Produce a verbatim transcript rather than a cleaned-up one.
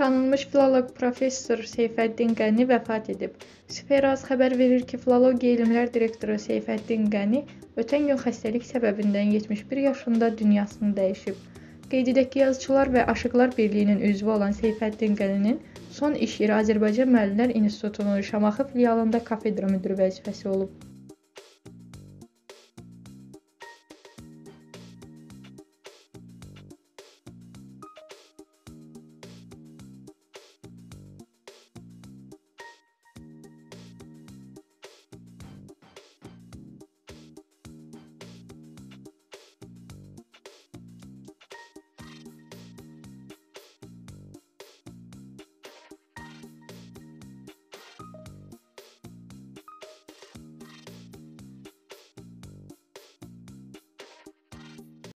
Tanınmış filoloq professor Seyfəddin Qəni vəfat edib. Sferaz xəbər verir ki, Filologiya Elmlər direktoru Seyfəddin Qəni ötən gün xəstəlik səbəbindən yetmiş bir yaşında dünyasını dəyişib. Qeyd edək ki, Yazıçılar və Aşıqlar Birliyinin üzvü olan Seyfəddin Qəninin son iş yeri Azərbaycan Müəllimlər İnstitutunun Şamaxı filialında kafedra müdiri vəzifəsi olub.